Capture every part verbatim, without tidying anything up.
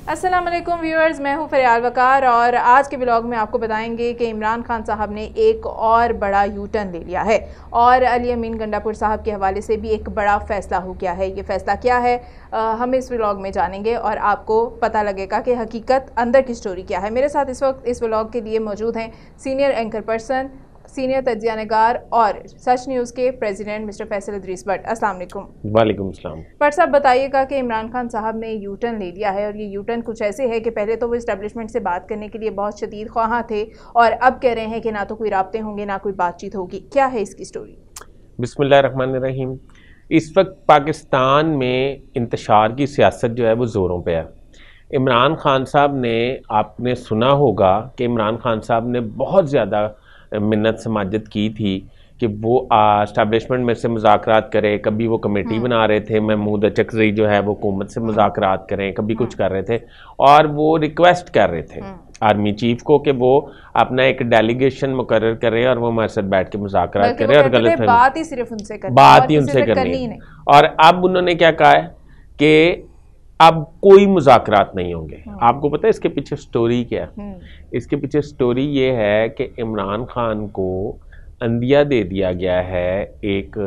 अस्सलाम वालेकुम व्यूअर्स, मैं हूं फरियाल वकार और आज के ब्लॉग में आपको बताएंगे कि इमरान खान साहब ने एक और बड़ा यू टर्न ले लिया है और अली अमीन गंडापुर साहब के हवाले से भी एक बड़ा फ़ैसला हो गया है। ये फ़ैसला क्या है आ, हम इस व्लॉग में जानेंगे और आपको पता लगेगा कि हकीकत अंदर की स्टोरी क्या है। मेरे साथ इस वक्त इस व्लॉग के लिए मौजूद हैं सीनियर एंकर पर्सन, सीनियर तज्जिया निगार और सच न्यूज़ के प्रेसिडेंट मिस्टर फैसल इदरीस भट्ट। अस्सलाम वालेकुम। वालेकुम सलाम। भट्ट साहब, बताइएगा कि इमरान खान साहब ने यू टर्न ले लिया है और ये यू टर्न कुछ ऐसे है कि पहले तो वो इस्टेब्लिशमेंट से बात करने के लिए बहुत शदीद ख्वाहां थे और अब कह रहे हैं कि ना तो कोई राब्ते होंगे ना कोई बातचीत होगी। क्या है इसकी स्टोरी? बिस्मिल्लाह रहमान रहीम। इस वक्त पाकिस्तान में इंतशार की सियासत जो है वो ज़ोरों पे है। इमरान खान साहब ने, आपने सुना होगा कि इमरान खान साहब ने बहुत ज़्यादा मिन्नत समाजत की थी कि वो इस्टेब्लिशमेंट में से मुज़ाकरात करें। कभी वो कमेटी बना रहे थे, महमूद अचकज़ई जो है वो हुकूमत से मुज़ाकरात करें, कभी कुछ कर रहे थे और वो रिक्वेस्ट कर रहे थे आर्मी चीफ को कि वो अपना एक डेलीगेशन मुकर्रर करें और वो हमारे साथ बैठ के मुज़ाकरात करें और गलत बात ही सिर्फ उनसे करनी, बात ही उनसे करनी है। और अब उन्होंने क्या कहा है कि अब कोई मुज़ाकरात नहीं होंगे। आपको पता है इसके पीछे स्टोरी क्या है? इसके पीछे स्टोरी ये है कि इमरान खान को अंदिया दे दिया गया है एक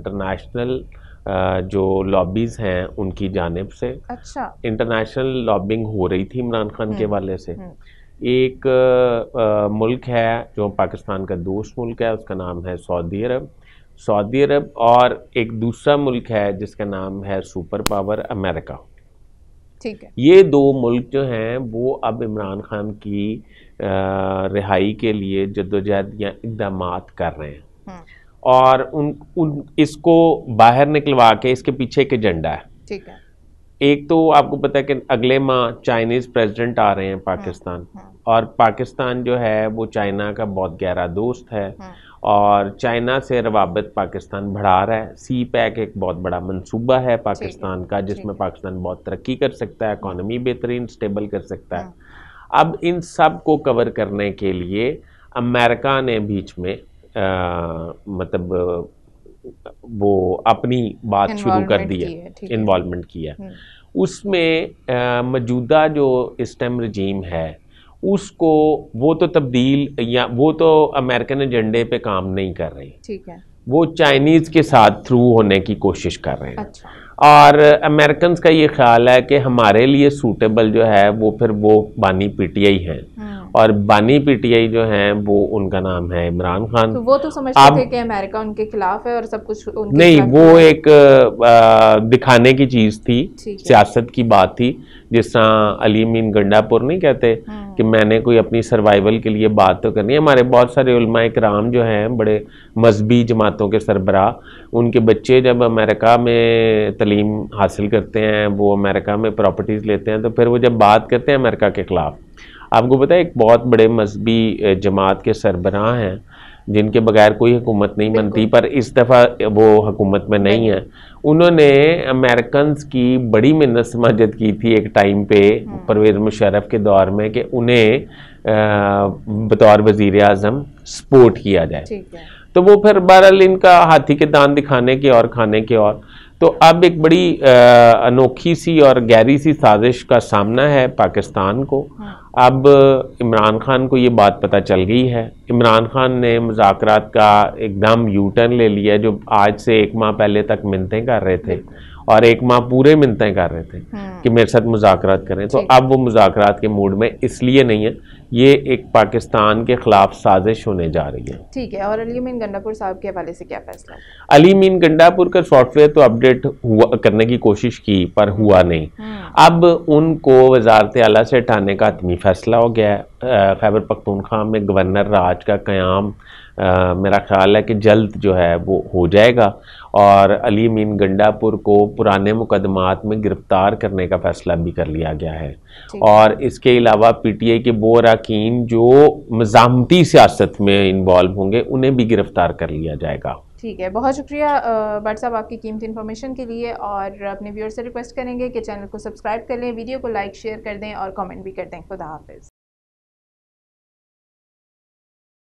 इंटरनेशनल जो लॉबीज़ हैं उनकी जानिब से। अच्छा। इंटरनेशनल लॉबिंग हो रही थी इमरान खान के वाले से। एक आ, मुल्क है जो पाकिस्तान का दोस्त मुल्क है, उसका नाम है सऊदी अरब। सऊदी अरब और एक दूसरा मुल्क है जिसका नाम है सुपर पावर अमेरिका। ठीक है। ये दो मुल्क जो हैं वो अब इमरान खान की रिहाई के लिए जद्दोजहद या इक़दामात कर रहे हैं और उन उन इसको बाहर निकलवा के इसके पीछे एक एजेंडा है। ठीक है। एक तो आपको पता है कि अगले माह चाइनीज़ प्रेसिडेंट आ रहे हैं पाकिस्तान और पाकिस्तान जो है वो चाइना का बहुत गहरा दोस्त है और चाइना से रवाबत पाकिस्तान बढ़ा रहा है। सी पैक एक बहुत बड़ा मंसूबा है पाकिस्तान का जिसमें पाकिस्तान बहुत तरक्की कर सकता है, इकॉनमी बेहतरीन स्टेबल कर सकता है। अब इन सब को कवर करने के लिए अमेरिका ने बीच में आ, मतलब वो अपनी बात शुरू कर दी है, इन्वॉल्वमेंट किया। उसमें मौजूदा जो इस टाइम रजीम है उसको वो तो तब्दील या वो तो अमेरिकन एजेंडे पे काम नहीं कर रही। ठीक है। वो चाइनीज़ के साथ थ्रू होने की कोशिश कर रहे हैं। अच्छा। और अमेरिकन का ये ख्याल है कि हमारे लिए सूटेबल जो है वो फिर वो बानी पीटीआई हैं और बानी पीटीआई जो है वो उनका नाम है इमरान खान। तो वो तो समझते थे कि अमेरिका उनके खिलाफ है और सब कुछ उनके नहीं, वो एक आ, दिखाने की चीज़ थी, सियासत की बात थी। जिस तरह अली अमीन गंडापुर नहीं कहते कि मैंने कोई अपनी सर्वाइवल के लिए बात तो करनी है। हमारे बहुत सारे उलमा इकराम जो हैं बड़े मजहबी जमातों के सरबराह, उनके बच्चे जब अमेरिका में तलीम हासिल करते हैं, वो अमेरिका में प्रॉपर्टीज़ लेते हैं, तो फिर वो जब बात करते हैं अमेरिका के ख़िलाफ़, आपको पता है एक बहुत बड़े मजहबी जमात के सरबराह हैं जिनके बगैर कोई हुकूमत नहीं बनती, पर इस दफ़ा वो हुकूमत में नहीं है। उन्होंने अमेरिकन की बड़ी मिन्नत समाजत की थी एक टाइम पे परवेज़ मुशर्रफ के दौर में कि उन्हें बतौर वज़ीर आज़म सपोर्ट किया जाए। तो वो फिर बहरहाल इनका हाथी के दांत दिखाने के और खाने के और। तो अब एक बड़ी आ, अनोखी सी और गहरी सी साजिश का सामना है पाकिस्तान को। अब इमरान खान को ये बात पता चल गई है। इमरान खान ने मुज़ाकरात का एकदम यू टर्न ले लिया, जो आज से एक माह पहले तक मिन्नतें कर रहे थे और एक माह पूरे मिन्नतें कर रहे थे कि मेरे साथ मुज़ाकरात करें। तो अब वो मुज़ाकरात के मूड में इसलिए नहीं है, ये एक पाकिस्तान के खिलाफ साजिश होने जा रही है। ठीक है। और अली अमीन गंडापुर साहब के हवाले से क्या फैसला? अली अमीन गंडापुर का सॉफ्टवेयर तो अपडेट हुआ करने की कोशिश की पर हुआ नहीं। अब उनको वजारत आला से हटाने का हतमी फैसला हो गया है। खैबर पख्तूनख्वा में गवर्नर राज का क़याम Uh, मेरा ख्याल है कि जल्द जो है वो हो जाएगा और अली अमीन गंडापुर को पुराने मुकदमात में गिरफ्तार करने का फ़ैसला भी कर लिया गया है। और इसके अलावा पीटीआई के वो अरकान जो मज़ामती सियासत में इन्वॉल्व होंगे उन्हें भी गिरफ्तार कर लिया जाएगा। ठीक है, बहुत शुक्रिया भट्ट साहब आपकी कीमती इन्फॉर्मेशन के लिए और अपने व्यूअर्स से रिक्वेस्ट करेंगे कि चैनल को सब्सक्राइब कर लें, वीडियो को लाइक शेयर कर दें और कमेंट भी कर दें। खुदा हाफिज़।